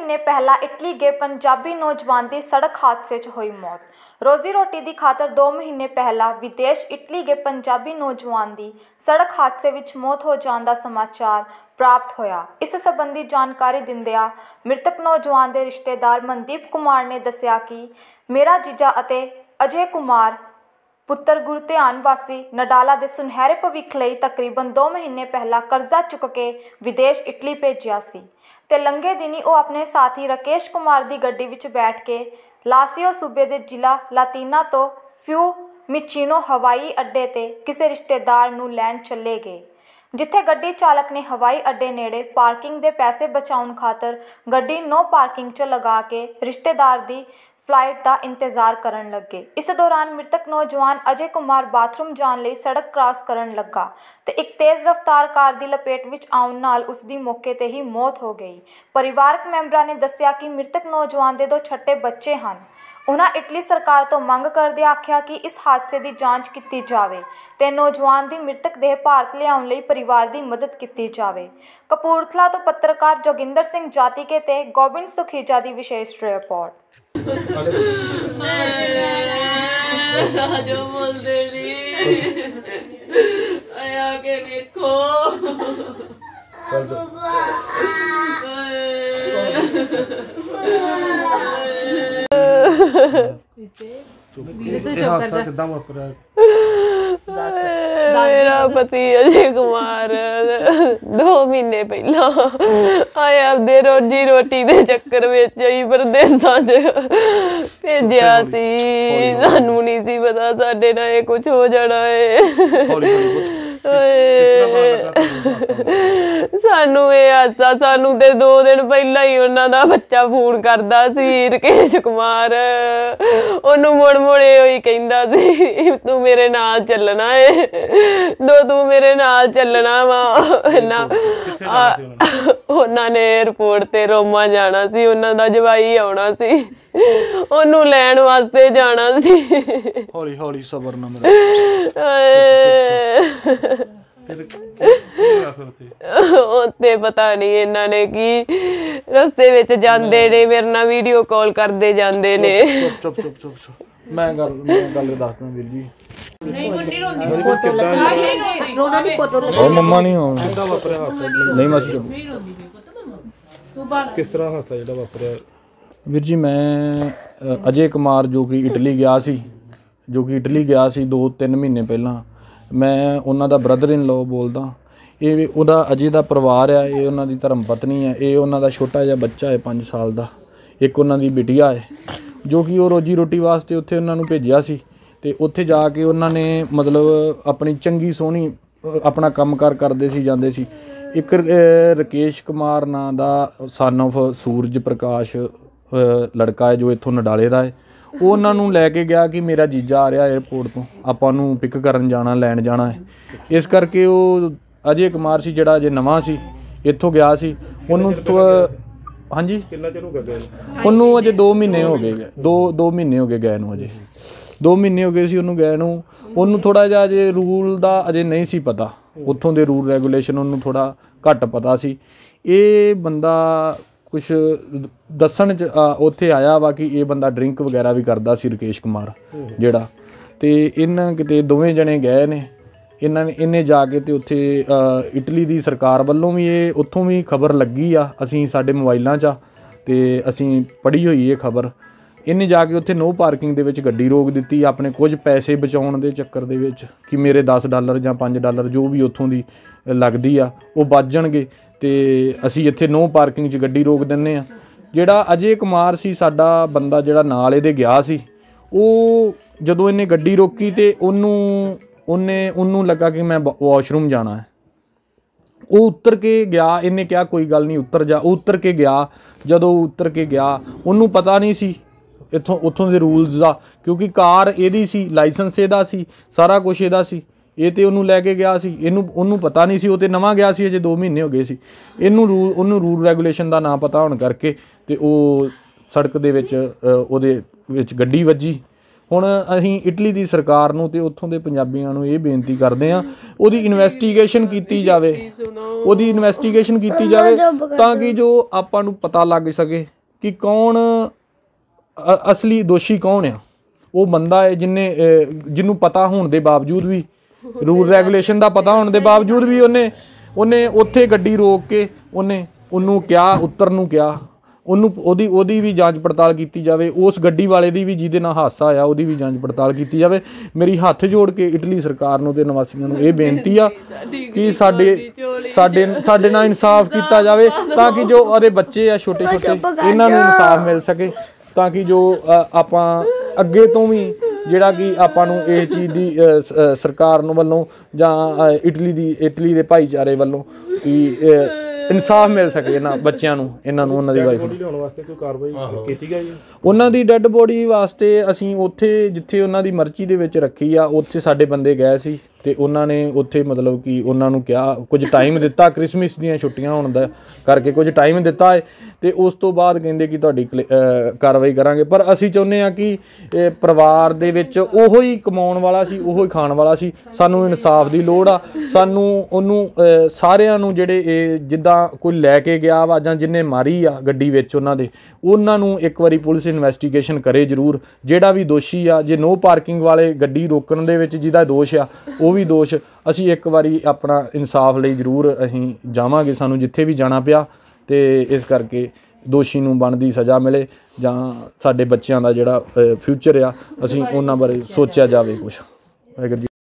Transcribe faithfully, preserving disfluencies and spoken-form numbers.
महीने पहला इटली गए पंजाबी नौजवान की सड़क हादसे च हुई मौत। रोजी रोटी की खातर दो महीने पहला विदेश इटली गए पंजाबी नौजवान की सड़क हादसे विच मौत हो जाने का समाचार प्राप्त होया। इस संबंधी जानकारी दिंदिया मृतक नौजवान के रिश्तेदार मनदीप कुमार ने दस्सिया कि मेरा जीजा अते अजय कुमार पुत्र गुरध्यान वासी नडाला के सुनहरे भविख लई तकरीबन दो महीने पहला कर्जा चुक के विदेश इटली भेजिया सी ते लंघे दिनी वो अपने साथी राकेश कुमार की गड्डी विच बैठ के लासियो सूबे के जिला लातीना तो फ्यूमिचिनो हवाई अड्डे ते किसी रिश्तेदार नूं लैण चले गए, जिथे गड्डी चालक ने हवाई अड्डे नेड़े पार्किंग के पैसे बचाउण खातर गड्डी नो पार्किंग च लगा के रिश्तेदार की फ्लाइट का इंतजार करन लगे। इस दौरान मृतक नौजवान अजय कुमार बाथरूम जाने लई सड़क क्रॉस करन लगा ते एक तेज़ रफ्तार कार की लपेट विच आउण नाल उसकी मौके ते ही मौत हो गई। परिवारक मैंबरां ने दस्सिया कि मृतक नौजवान दे दो छठे बच्चे हैं। उन्होंने इटली सरकार तो मंग करदे आख्या कि इस हादसे की जांच की जाए ते नौजवान की मृतक देह भारत लियाउण लई परिवार की मदद की जाए। कपूरथला तो पत्रकार जोगिंदर सिंह जातिके ते गोबिंद सुखीजा की विशेष रिपोर्ट। जो बोलते नहीं आया के देखो मेरा पति अजय कुमार दो महीने पहला आया अपने रोजी रोटी के चक्कर में ही प्रदेशा च भेजिया सी। सानू नहीं सी पता साडे नाल कुछ हो जाना है। सानू ये हादसा सानू ते दो दिन पहला ही उन्हां दा बच्चा फोन करदा सी राकेश कुमार, ओनू मुड़ मुड़े होई कहंदा सी तू मेरे नाल चलना है, दो तू मेरे नाल चलना वा ना। उन्हां ने एयरपोर्ट ते रोमा जाना सी, उन्हां दा जवाई आउणा सी, ओनू लैण वास्ते जाना सी। हौली हौली सबर ना उत्ते पता नहीं इन्हां ने की रस्ते विच जांदे ने मेरे नाल वीडियो कॉल करदे जांदे ने। चुप चुप चुप मैं गल मैं गल दसदा वीर जी। नहीं गुड्डी रोंदी फोटो लगा नहीं रोना दी फोटो लगा ओ मम्मा नहीं हो किंदा वापरिया हादसा नहीं मासी नहीं रोंदी पे पता तू बात किस तरह हादसा जेड़ा वापरिया वीर जी। मैं अजय कुमार जो कि इटली गया सी जो कि इटली गया सी दो तीन महीने पहला, मैं उन्हां दा ब्रदर इन लॉ बोलदा। ये उहदा अजय दा परिवार है, ये उन्हां दी धर्म पत्नी है, ये उन्हां दा छोटा जिहा बच्चा है पाँच साल दा, एक उन्हां दी बिटिया है जो कि वो रोजी रोटी वास्ते उत्थे उन्हां नूं भेजिया सी ते उत्थे जाके उन्हां ने मतलब अपनी चंगी सोहनी अपना काम कार करदे सी जांदे सी। एक राकेश कुमार नां दा सन ऑफ सूरज प्रकाश लड़का है जो इत्थों नडाले दा है, वो उन्होंने लैके गया कि मेरा जीजा आ रहा एयरपोर्ट तो आपां नूं पिक करन जाना लैन जाना है। इस करके वो अजय कुमार सी जिहड़ा अजे नवां सी इत्थों गया सी उन्होंने हाँ जी उन्होंने अजे दो महीने हो गए दो दो महीने हो गए गए नूं अजे दो महीने हो गए सी उन्होंने गए नूं। उन्होंने थोड़ा जिहा अजे रूल दा अजे नहीं सी पता, उत्थों दे रूल रेगूलेशन उन्होंने थोड़ा घट पता सी। ये बंदा कुछ दसन च उत्थे आया वा कि ये बंदा ड्रिंक वगैरह भी करदा सी राकेश कुमार जिहड़ा, ते इन्हां किते दोवें जने गए ने इन्हां ने इन्हें जाके ते उत्थे इटली दी सरकार वल्लों भी ये उत्थों भी खबर लगी आ, असीं साडे मोबाइलां च ते असीं पढ़ी होई ये खबर। इन्हें जाके उत्थे नो पार्किंग दे विच गड्डी रोक दित्ती अपने कुछ पैसे बचाउण दे चक्कर दे विच कि मेरे दस डॉलर जां पाँच डॉलर जो भी उत्थों दी लगदी आ वो बच जाणगे ते असीं इत्थे नो पार्किंग च गड्डी रोक दिंदे आ। जिहड़ा अजय कुमार सी साडा बंदा जिहड़ा नाल इहदे गया सी, वो जदों इन्हें गड्डी रोकी ते उन्नूं उन्ने उन्नूं लगा कि मैं वॉशरूम जाना है, वो उतर के गया। इन्हें कहा कोई गल नहीं उतर जा, उतर के गया। जदों उतर के गया उन्नूं पता नहीं सी इत्थों उत्थों दे रूल्स दा, क्योंकि कार इहदी सी, लाइसेंस इहदा सी, सारा कुछ इहदा सी, ये तो उन्होंने लैके गया सी, इनू उन्होंने पता नहीं सी, वो तो नवां गया सी, अजे दो महीने हो गए सी। इनू रूल उन्होंने रूल रेगूलेशन का ना पता होने करके ते वो सड़क दे विच ओहदे विच गड्डी वजी। हुण असीं इटली दी सरकार नूं ते उत्थों दे पंजाबियां नूं ये बेनती करदे आं ओहदी इन्वेस्टिगेशन कीती जावे, ओहदी इन्वेस्टिगेशन कीती जावे तां कि जो आपां नूं पता लग सके ਕਿ ਕੌਣ ਅ- ਅਸਲੀ ਦੋਸ਼ੀ ਕੌਣ ਆ। ਉਹ ਬੰਦਾ ਹੈ ਜਿਹਨੇ ਜਿਹਨੂੰ ਪਤਾ ਹੋਣ ਦੇ ਬਾਵਜੂਦ ਵੀ, ਰੂਲ ਰੈਗੂਲੇਸ਼ਨ ਦਾ ਪਤਾ ਹੋਣ ਦੇ ਬਾਵਜੂਦ ਵੀ ਉਹਨੇ ਉਹਨੇ ਉੱਥੇ ਗੱਡੀ ਰੋਕ ਕੇ ਉਹਨੇ ਉਹਨੂੰ ਕਿਹਾ, ਉਤਰਨ ਨੂੰ ਕਿਹਾ। ਉਹਨੂੰ ਉਹਦੀ ਉਹਦੀ ਵੀ ਜਾਂਚ ਪੜਤਾਲ ਕੀਤੀ ਜਾਵੇ। ਉਸ ਗੱਡੀ ਵਾਲੇ ਦੀ ਵੀ ਜਿਹਦੇ ਨਾਲ ਹਾਦਸਾ ਹੋਇਆ ਉਹਦੀ ਵੀ ਜਾਂਚ ਪੜਤਾਲ ਕੀਤੀ ਜਾਵੇ। ਮੇਰੀ ਹੱਥ ਜੋੜ ਕੇ ਇਟਲੀ ਸਰਕਾਰ ਨੂੰ ਤੇ ਨਿਵਾਸੀਆਂ ਨੂੰ ਇਹ ਬੇਨਤੀ ਆ ਕਿ ਸਾਡੇ ਸਾਡੇ ਸਾਡੇ ਨਾਲ ਇਨਸਾਫ ਕੀਤਾ ਜਾਵੇ, ਤਾਂ ਕਿ ਜੋ ਉਹਦੇ ਬੱਚੇ ਆ ਛੋਟੇ ਛੋਟੇ ਇਹਨਾਂ ਨੂੰ ਇਨਸਾਫ ਮਿਲ ਸਕੇ, ਤਾਂ ਕਿ ਜੋ ਆਪਾਂ ਅੱਗੇ ਤੋਂ ਵੀ ਜਿਹੜਾ ਕਿ ਆਪਾਂ ਨੂੰ ਇਹ ਚੀਜ਼ ਦੀ ਸਰਕਾਰ ਨੂੰ ਵੱਲੋਂ ਜਾਂ ਇਟਲੀ ਦੀ ਇਟਲੀ ਦੇ ਭਾਈਚਾਰੇ ਵੱਲੋਂ ਕਿ ਇਨਸਾਫ ਮਿਲ ਸਕੇ ਇਹਨਾਂ ਬੱਚਿਆਂ ਨੂੰ, ਇਹਨਾਂ ਨੂੰ, ਉਹਨਾਂ ਦੀ ਵਾਈਫ ਨੂੰ। ਲਿਆਉਣ ਵਾਸਤੇ ਕੋਈ ਕਾਰਵਾਈ ਕੀਤੀ ਗਈ ਹੈ? ਉਹਨਾਂ ਦੀ ਡੈੱਡ ਬੋਡੀ ਵਾਸਤੇ ਅਸੀਂ ਉੱਥੇ ਜਿੱਥੇ ਉਹਨਾਂ ਦੀ ਮਰਚੀ ਦੇ ਵਿੱਚ ਰੱਖੀ ਆ, ਉੱਥੇ ਸਾਡੇ ਬੰਦੇ ਗਏ ਸੀ ਤੇ ਉਹਨਾਂ ਨੇ ਉੱਥੇ ਮਤਲਬ ਕਿ ਉਹਨਾਂ ਨੂੰ ਕਿਹਾ, ਕੁਝ ਟਾਈਮ ਦਿੱਤਾ, ਕ੍ਰਿਸਮਸ ਦੀਆਂ ਛੁੱਟੀਆਂ ਹੋਣ ਦਾ ਕਰਕੇ ਕੁਝ ਟਾਈਮ ਦਿੱਤਾ ਹੈ ਤੇ ਉਸ ਤੋਂ ਬਾਅਦ ਕਹਿੰਦੇ ਕਿ ਤੁਹਾਡੀ ਕਾਰਵਾਈ ਕਰਾਂਗੇ। ਪਰ ਅਸੀਂ ਚਾਹੁੰਦੇ ਹਾਂ ਕਿ ਪਰਿਵਾਰ ਦੇ ਵਿੱਚ ਉਹੋ ਹੀ ਕਮਾਉਣ ਵਾਲਾ ਸੀ, ਉਹੋ ਹੀ ਖਾਣ ਵਾਲਾ ਸੀ। ਸਾਨੂੰ ਇਨਸਾਫ ਦੀ ਲੋੜ ਆ। ਸਾਨੂੰ ਉਹਨੂੰ ਸਾਰਿਆਂ ਨੂੰ ਜਿਹੜੇ ਇਹ ਜਿੱਦਾਂ ਕੋਈ ਲੈ ਕੇ ਗਿਆ ਵਾ ਜਾਂ ਜਿਹਨੇ ਮਾਰੀ ਆ ਗੱਡੀ ਵਿੱਚ ਉਹਨਾਂ ਦੇ, ਉਹਨਾਂ ਨੂੰ ਇੱਕ ਵਾਰੀ ਪੁਲਿਸ ਇਨਵੈਸਟੀਗੇਸ਼ਨ ਕਰੇ ਜ਼ਰੂਰ। ਜਿਹੜਾ ਵੀ ਦੋਸ਼ੀ ਆ, ਜੇ ਨੋ ਪਾਰਕਿੰਗ ਵਾਲੇ ਗੱਡੀ ਰੋਕਣ ਦੇ ਵਿੱਚ ਜਿਹਦਾ ਦੋਸ਼ ਆ ਉਹ ਵੀ ਦੋਸ਼, ਅਸੀਂ ਇੱਕ ਵਾਰੀ ਆਪਣਾ ਇਨਸਾਫ ਲਈ ਜ਼ਰੂਰ ਅਸੀਂ ਜਾਵਾਂਗੇ, ਸਾਨੂੰ ਜਿੱਥੇ ਵੀ ਜਾਣਾ ਪਿਆ। ਤੇ ਇਸ ਕਰਕੇ ਦੋਸ਼ੀ ਨੂੰ ਬਣਦੀ ਸਜ਼ਾ ਮਿਲੇ ਜਾਂ ਸਾਡੇ ਬੱਚਿਆਂ ਦਾ ਜਿਹੜਾ ਫਿਊਚਰ ਆ ਅਸੀਂ ਉਹਨਾਂ ਬਾਰੇ ਸੋਚਿਆ ਜਾਵੇ ਕੁਛ। ਵਾਹਿਗੁਰੂ ਜੀ।